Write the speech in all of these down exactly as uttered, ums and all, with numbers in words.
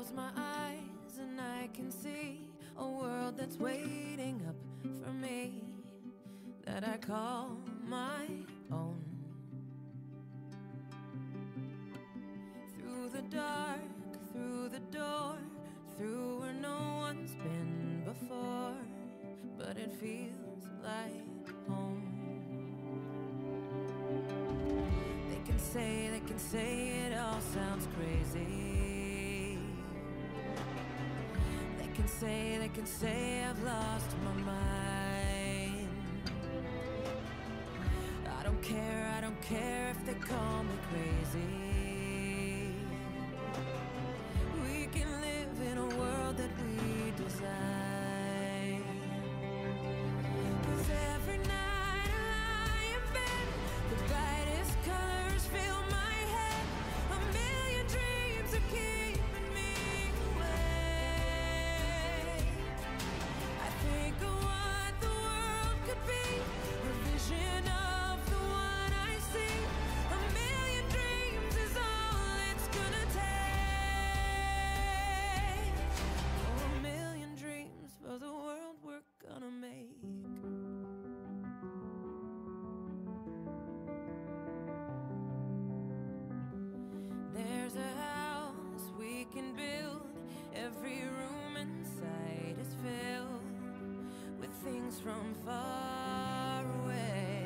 close my eyes and I can see a world that's waiting up for me, that I call my own. Through the dark, through the door, through where no one's been before, but it feels like home. They can say, they can say it all sounds crazy. They can say, they can say I've lost my mind. I don't care, I don't care if they call me crazy. We can live in a world that we design. 'Cause every night I lie in bed, the brightest colors fill my head. A million dreams are keeping me awake. I think of what the world could be, a vision of the one I see. A million dreams is all it's gonna take. Oh, a million dreams for the world we're gonna make. There's a house we can build, every room inside is filled with things from far away.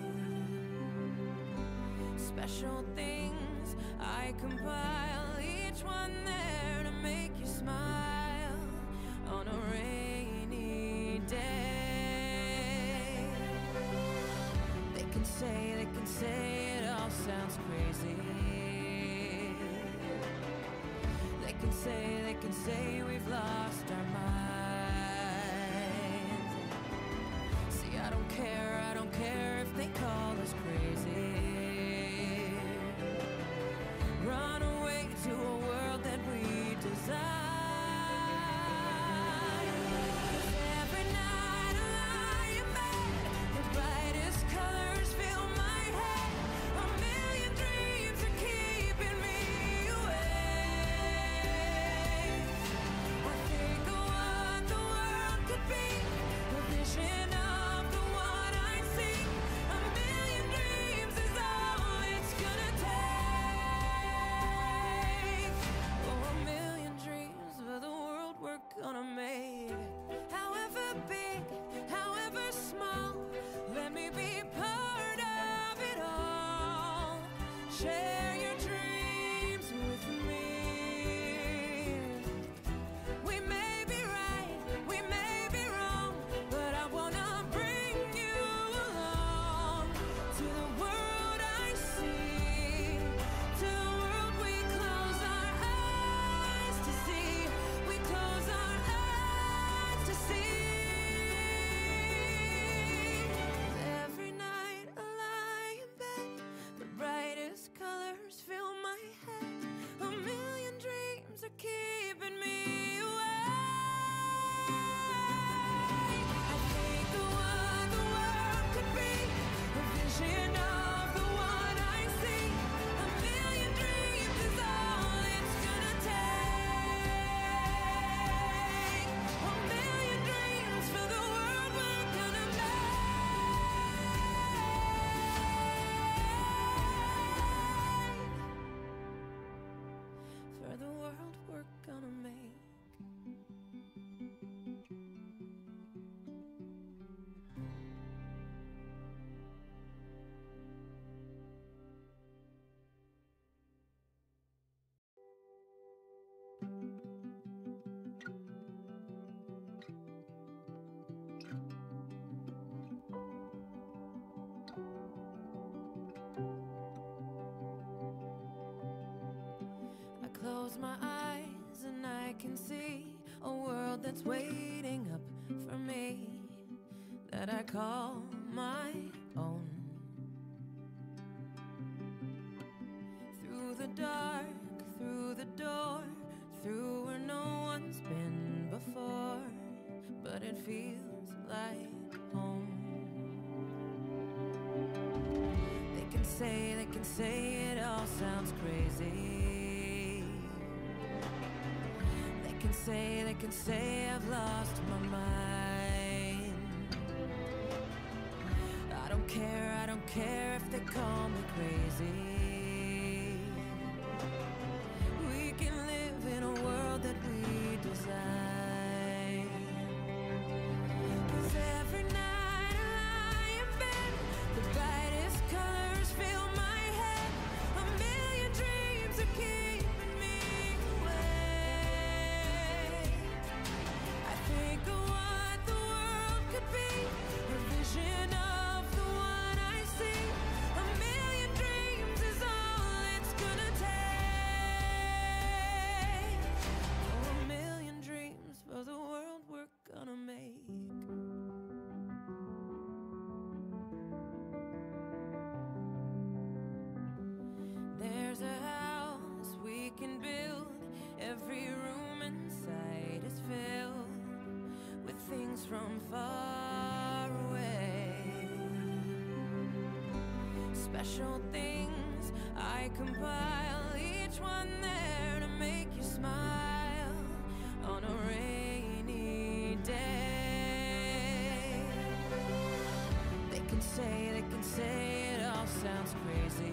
Special things I compile, each one there to make you smile on a rainy day. They can say, they can say it all sounds crazy. They can say, they can say we've lost our minds. See, I don't care, I don't care if they call us crazy. Run away to a world that we design. 'Cause every night I lie in bed, the brightest colors fill my head. A million dreams are keeping me awake. I think of what the world could be, a vision of the one I see. A million dreams is all it's gonna take. Oh, a million dreams for the world we're gonna make. However big, however small, let me be part of it all. Share your dreams with me. We may be right, we may be wrong, but I wanna bring you along to the world I see, to the world we close our eyes to see. We close our eyes to see. Every night I lie in bed, the brightest colors fill my head. A million dreams are keeping me awake. I think of what the world could be, a vision of the one I see. A million dreams is all it's gonna take. A million dreams for the world we're gonna make. For the world we're gonna make. I close my eyes and I can see a world that's waiting up for me, that I call my own. Through the dark, through the door, through where no one's been before, but it feels like home. They can say, they can say it all sounds crazy. can say, they can say I've lost my mind. I don't care, I don't care if they call me crazy. We can live in a world that we design. 'Cause every night I lie in bed, the brightest colors fill my head. A million dreams are keeping me awake. I think of what the world could be, a vision of the one I see. A million dreams is all it's gonna take. Oh, a million dreams for the world we're gonna make. There's a house we can build. Every room inside is filled with things from far away. Special things I compile, each one there to make you smile on a rainy day. They can say, they can say it all sounds crazy.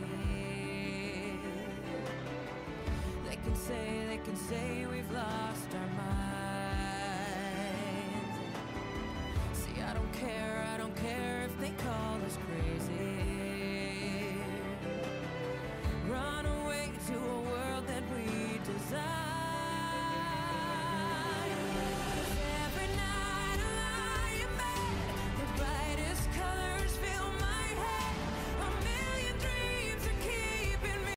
They can say, they can say we've lost our minds. See, I don't care, I don't care if they call us crazy. Run away to a world that we desire.